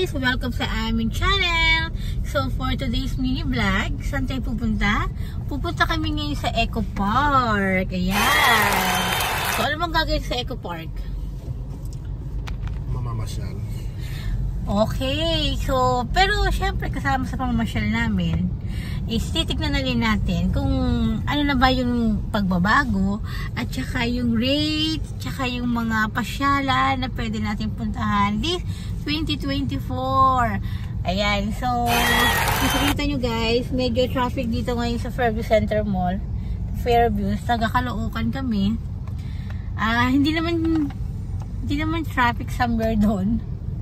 guys! Welcome sa aming channel! So for today's mini vlog, saan tayo pupunta? Pupunta kami ngayon sa Eco Park. Ayan! So ano bang gagawin sa Eco Park? Mamamasyal. Okay, so pero syempre kasama sa pamamasyal namin is titignan na rin natin kung ano na ba yung pagbabago at saka yung rate, saka yung mga pasyalan na pwede natin puntahan this 2024. Ayan, so makikita nyo guys, medyo traffic dito ngayon sa Fairview Center Mall, Fairview, taga Caloocan kami. Hindi naman traffic somewhere doon.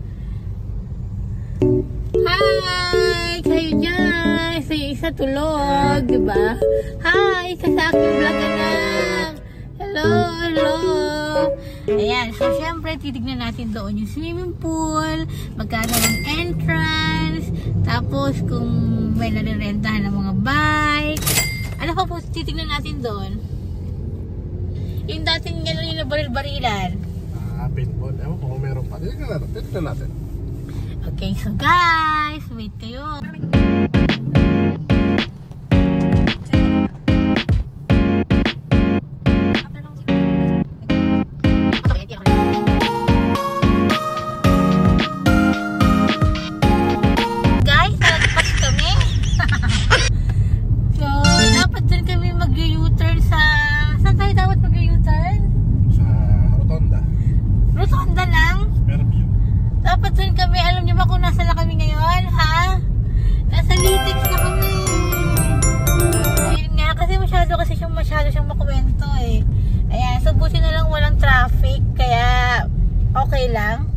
Hi! Kayo dyan! Isa tulog, diba? Hi! Isa sa aking vlog anak! Hello! Hello! Ayan, so syempre titignan natin doon yung swimming pool, magkano ang entrance, tapos kung may nalirentahan ng mga bike. Ano pa po titignan natin doon? Yung dating gano'n yung nabaril-barilan. Paintball. Ewan ko kung meron pa. Titignan natin. Okay, so guys, wait kayo. Guys, nagpas kami. So, dapat dun kami mag-U-turn sa... Saan tayo dapat mag-U-turn? Sa Rotonda. Rotonda lang? Fairview. Dapat dun kami, alam niyo ba kung nasa na kami ngayon, ha? Nasa Litex na kami. Ayun nga, kasi masyado siyang makuwento eh. Ayan, so buti na lang walang traffic, kaya okay lang.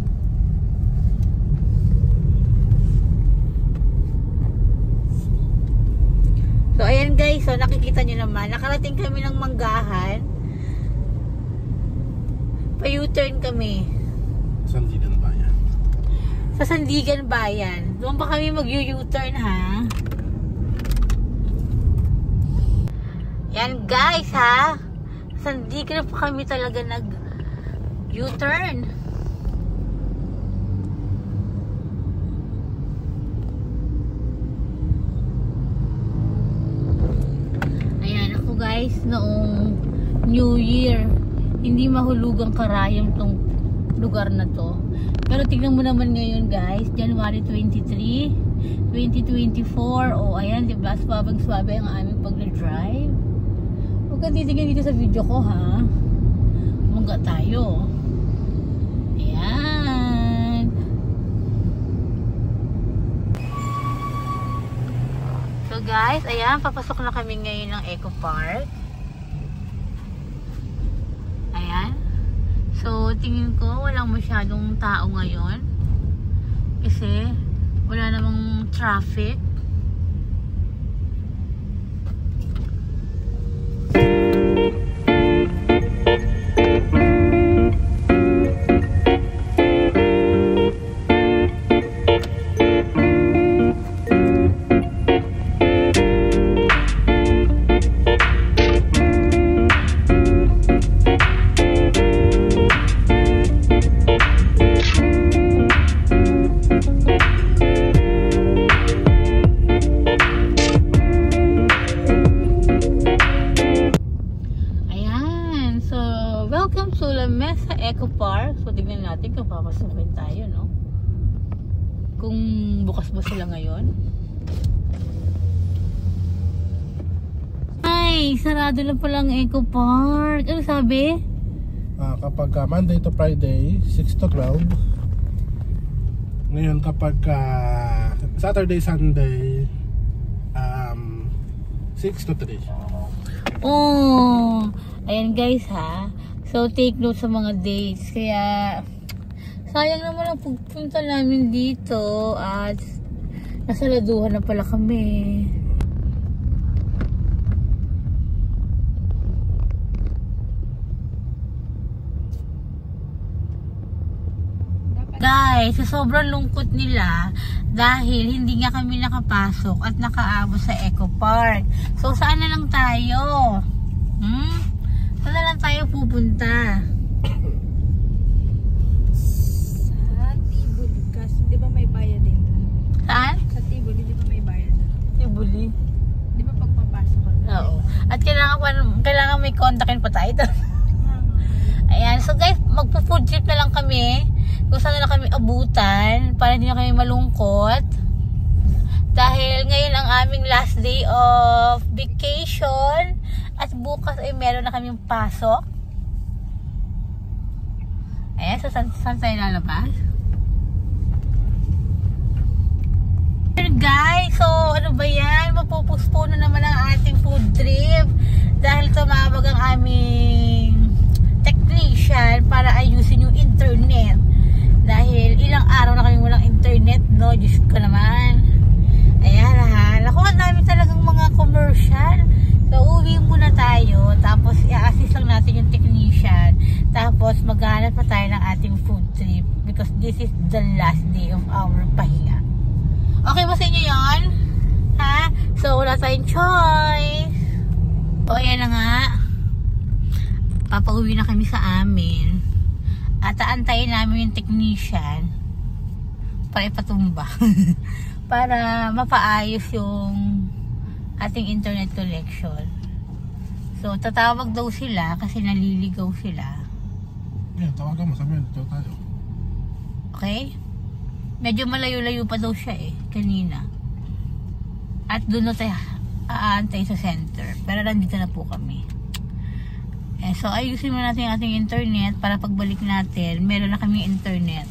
So ayan guys, so nakikita niyo naman, nakarating kami ng Manggahan. Pa-U-turn kami. Sandigan Bayan. Sa Sandigan Bayan. Doon pa kami mag-U-turn ha. Yan guys ha. Sandigan pa kami talaga nag-U-turn. Ayan ako guys, noong New Year, hindi mahulugang karayom tong lugar na to. Pero tignan mo naman ngayon guys, January 23, 2024. Oh, ayan, diba? Swabang-swabe ang aming pag-drive. Huwag kang titignan dito sa video ko, ha? Mungga tayo. Ayan. So guys, ayan, papasok na kami ngayon ng Eco Park. Ayan. So, tingin ko walang masyadong tao ngayon kasi wala namang traffic. Eco Park. So, tignan natin kung papasukin tayo, no? Kung bukas ba sila ngayon. Ay, sarado lang palang Eco Park. Ano sabi? Kapag Monday to Friday, 6 to 12. Ngayon kapag Saturday, Sunday, 6 to 3. Oh, ayan guys ha. So, take note sa mga dates. Kaya, sayang naman ang pagpunta namin dito. At, nasaladuhan na pala kami. Guys, sa sobrang lungkot nila, dahil hindi nga kami nakapasok at nakaabot sa Eco Park. So, saan na lang tayo? Saan na lang tayo pupunta? Sa Tibulgas. Di ba may may kontakin pa tayo doon. Ayan, so guys, magpo-food trip na lang kami. Kung saan na lang kami abutan para hindi na kami malungkot. Dahil ngayon ang aming last day of vacation at bukas ay meron na kaming pasok. Ayan, so saan tayo lalabas? Guys, so ano ba yan? Mapupuspone na naman ang ating food trip dahil tumawag ang aming technician para ayusin yung internet. Dahil ilang araw na kami walang internet, no? Diyos ko naman. Ayan ha. Naku, ang dami talagang mga commercial. So, uwi muna tayo. Tapos, i-assist lang natin yung technician. Tapos, maghanap pa tayo ng ating food trip. Because this is the last day of our pahinga. Okay ba sa inyo yun? Ha? So, wala tayong choice. O, ayan na nga. Papauwi na kami sa amin. At aantayin namin yung technician para ipatumba. Para mapaayos yung ating internet connection. So, tatawag daw sila kasi naliligaw sila. Yan, tawagan mo, sabi dito tayo. Okay? Medyo malayo-layo pa daw siya kanina. At doon na tayo aantay sa center. Pero nandito na po kami. So, ayusin mo natin yung ating internet para pagbalik natin, meron na kami internet.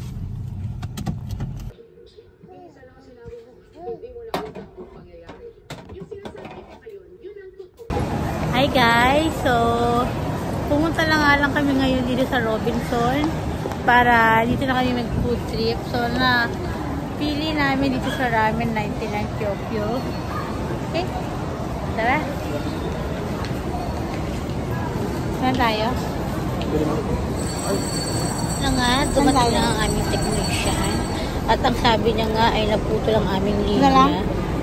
Hi guys! So, pumunta lang kami ngayon dito sa Robinson para dito na kami mag-food trip. So, pili namin dito sa Ramen 99 Kyokyo. Okay? Tara! Saan tayo? Na nga, dumating na ang aming technician. At ang sabi niya nga ay naputol ang aming linya.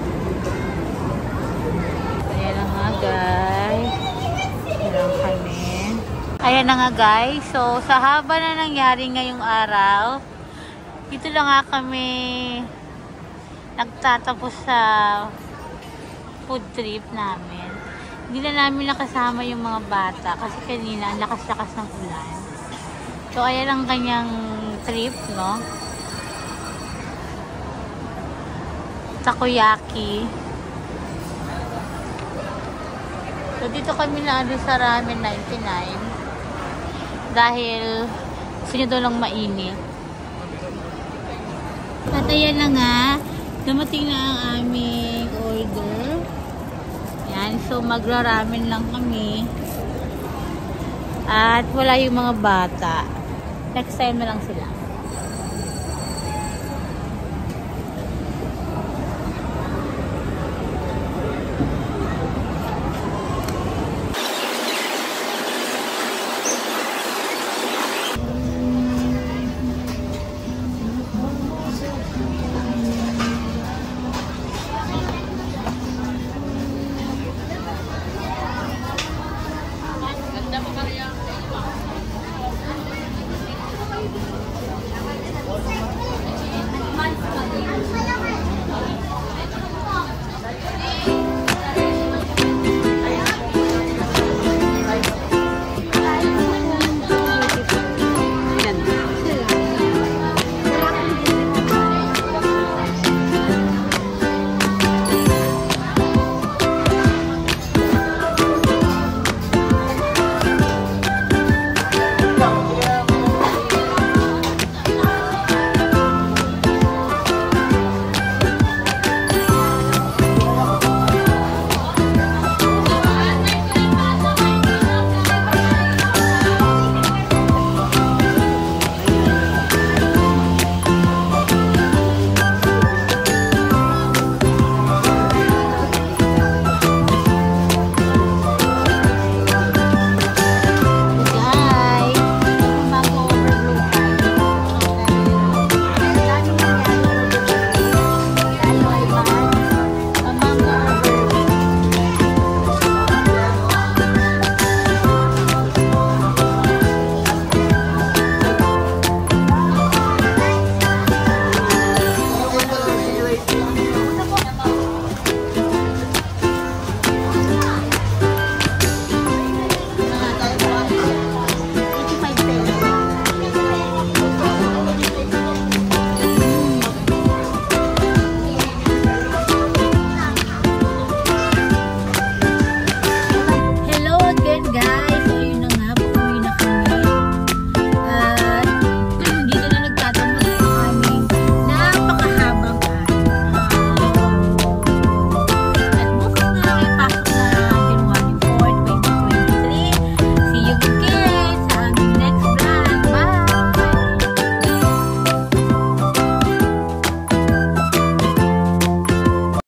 Ayan na nga guys. Ayan kami. Ayan na nga guys. So, sa haba na nangyari ngayong araw, dito lang nga kami nagtatapos sa food trip namin. Hindi na namin nakasama yung mga bata kasi kanina ang lakas-lakas ng ulan. So, ayan ang kanyang trip, no? Takoyaki. So, dito kami na sa Ramen 99 dahil gusto nyo daw lang mainit. At ayan na nga, dumating na ang aming order. Yan, so magra-ramen lang kami. At wala yung mga bata. Next time na lang sila.